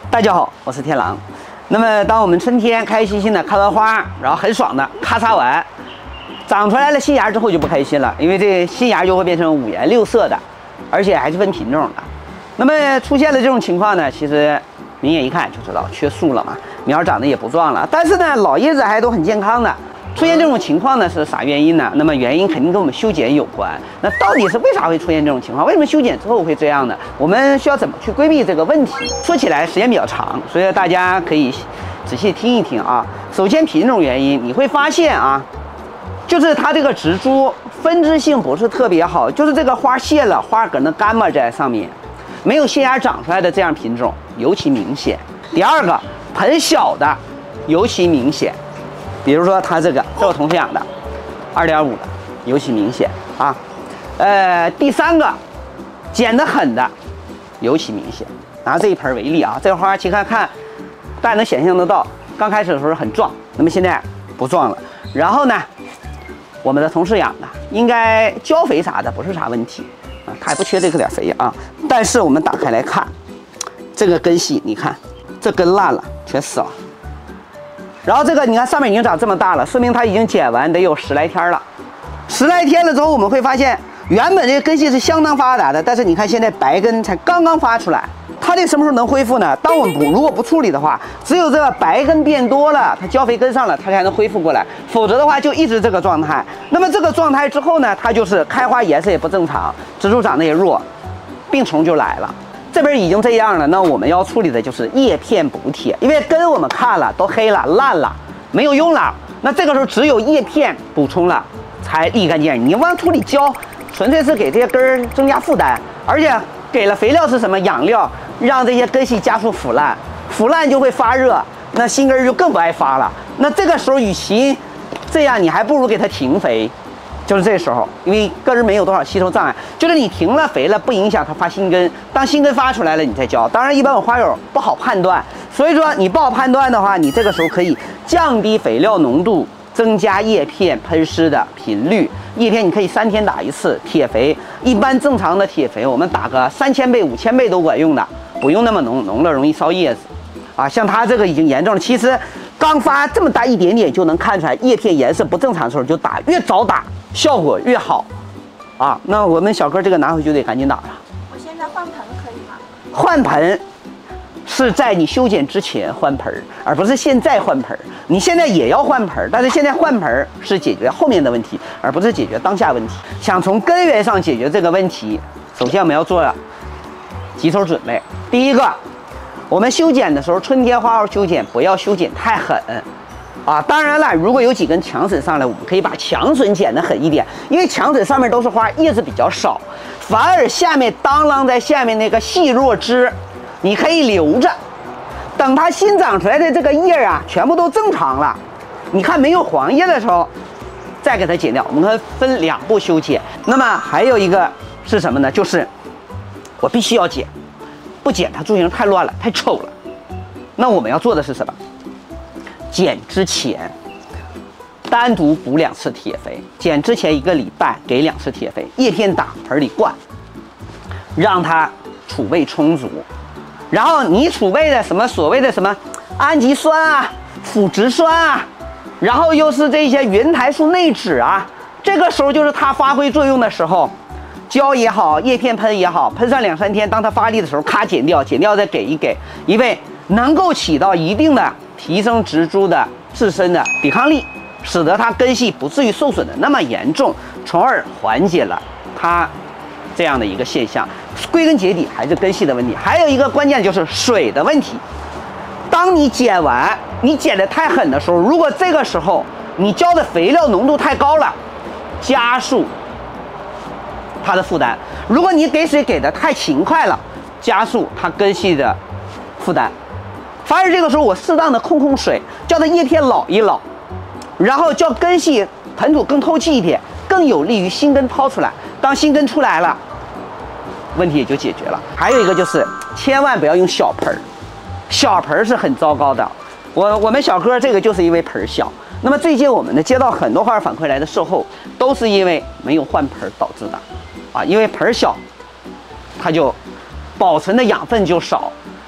大家好，我是天狼。那么，当我们春天开开心心的开完花，然后很爽的咔嚓完，长出来了新芽之后就不开心了，因为这新芽就会变成五颜六色的，而且还是分品种的。那么出现了这种情况呢，其实明眼一看就知道缺树了嘛，苗长得也不壮了，但是呢，老叶子还都很健康的。出现这种情况呢是啥原因呢？那么原因肯定跟我们修剪有关。那到底是为啥会出现这种情况？为什么修剪之后会这样呢？我们需要怎么去规避这个问题？说起来时间比较长，所以大家可以仔细听一听啊。首先品种原因，你会发现啊，就是它这个植株分枝性不是特别好，就是这个花谢了，花梗能干巴在上面，没有新芽长出来的这样品种尤其明显。第二个，盆小的尤其明显。比如说它这个是我同事养的，2.5的，尤其明显啊。第三个，剪得狠的，尤其明显。拿这一盆为例啊，这个花其实看，大家能想象得到，刚开始的时候很壮，那么现在不壮了。然后呢，我们的同事养的，应该浇肥啥的不是啥问题啊，它也不缺这个点肥啊。但是我们打开来看，这个根系，你看这根烂了，全死了。然后这个你看上面已经长这么大了，说明它已经剪完得有10来天了。10来天了之后，我们会发现原本这个根系是相当发达的，但是你看现在白根才刚刚发出来，它这什么时候能恢复呢？当我们如果不处理的话，只有这个白根变多了，它浇肥跟上了，它才能恢复过来，否则的话就一直这个状态。那么这个状态之后呢，它就是开花颜色也不正常，植株长得也弱，病虫就来了。这边已经这样了，那我们要处理的就是叶片补铁，因为根我们看了都黑了、烂了，没有用了。那这个时候只有叶片补充了，才立竿见影。你往土里浇，纯粹是给这些根儿增加负担，而且给了肥料是什么养料，让这些根系加速腐烂，腐烂就会发热，那新根就更不爱发了。那这个时候与其这样，你还不如给它停肥。就是这时候，因为根儿没有多少吸收障碍，就是你停了肥了，不影响它发新根。当新根发出来了，你再浇。当然，一般我花友不好判断，所以说你不好判断的话，你这个时候可以降低肥料浓度，增加叶片喷施的频率。叶片你可以3天打一次。铁肥一般正常的铁肥，我们打个3000倍、5000倍都管用的，不用那么浓，浓了容易烧叶子。啊，像它这个已经严重了，其实刚发这么大一点点就能看出来叶片颜色不正常的时候就打，越早打效果越好。啊，那我们小哥这个拿回去就得赶紧打了。 我现在换盆可以吗？ 换盆是在你修剪之前换盆，而不是现在换盆。你现在也要换盆，但是现在换盆是解决后面的问题，而不是解决当下问题。想从根源上解决这个问题，首先我们要做几手准备。第一个，我们修剪的时候，春天花卉修剪不要修剪太狠啊。当然了，如果有几根强笋上来，我们可以把强笋剪得狠一点，因为强笋上面都是花，叶子比较少，反而下面当啷在下面那个细弱枝，你可以留着，等它新长出来的这个叶啊，全部都正常了，你看没有黄叶的时候，再给它剪掉。我们可以分2步修剪。那么还有一个是什么呢？就是我必须要剪。不剪它株型太乱了，太丑了。那我们要做的是什么？剪之前单独补2次铁肥，剪之前1个礼拜给2次铁肥，叶片打，盆里灌，让它储备充足。然后你储备的什么所谓的什么氨基酸啊、腐殖酸啊，然后又是这些云台素内酯啊，这个时候就是它发挥作用的时候。浇也好，叶片喷也好，喷上2、3天，当它发力的时候，咔剪掉，剪掉再给一给，因为能够起到一定的提升植株的自身的抵抗力，使得它根系不至于受损的那么严重，从而缓解了它这样的一个现象。归根结底还是根系的问题。还有一个关键就是水的问题。当你剪完，你剪得太狠的时候，如果这个时候你浇的肥料浓度太高了，加速它的负担。如果你给水给的太勤快了，加速它根系的负担。反而这个时候我适当的控水，叫它叶片老一老，然后叫根系盆土更透气一点，更有利于新根掏出来。当新根出来了，问题也就解决了。还有一个就是千万不要用小盆儿，小盆儿是很糟糕的。我们小哥这个就是因为盆儿小。那么最近我们呢接到很多花反馈来的售后，都是因为没有换盆导致的，啊，因为盆小，它就保存的养分就少，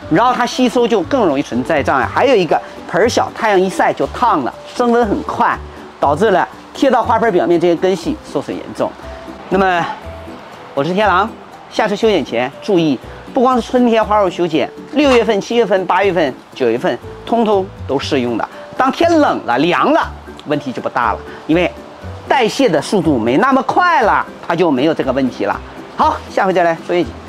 然后它吸收就更容易存在障碍。还有一个盆小，太阳一晒就烫了，升温很快，导致了贴到花盆表面这些根系受损严重。那么我是天狼，下次修剪前注意，不光是春天花卉修剪，6月份、7月份、8月份、9月份，通通都适用的。当天冷了、凉了，问题就不大了，因为代谢的速度没那么快了，它就没有这个问题了。好，下回再来说一集。